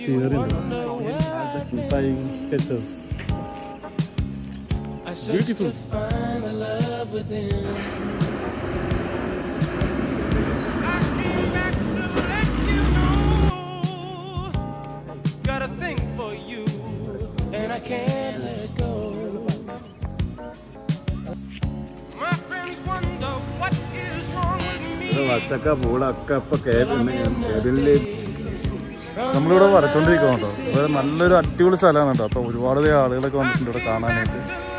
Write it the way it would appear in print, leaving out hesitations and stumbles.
scenery. Tying sketches. Beautiful. Got a thing for you, and I can't let go. My friends wonder what is wrong with me. നമ്മളിവിടെ വരച്ചോണ്ടിരിക്കുന്നു കേട്ടോ. ഇവിടെ നല്ലൊരു അടിപൊളി സ്ഥലമാണ് കേട്ടോ. അപ്പോൾ ഒരുപാട് ആളുകളൊക്കെ വന്നിട്ടുണ്ട് ഇവിടെ കാണാനായിട്ട്.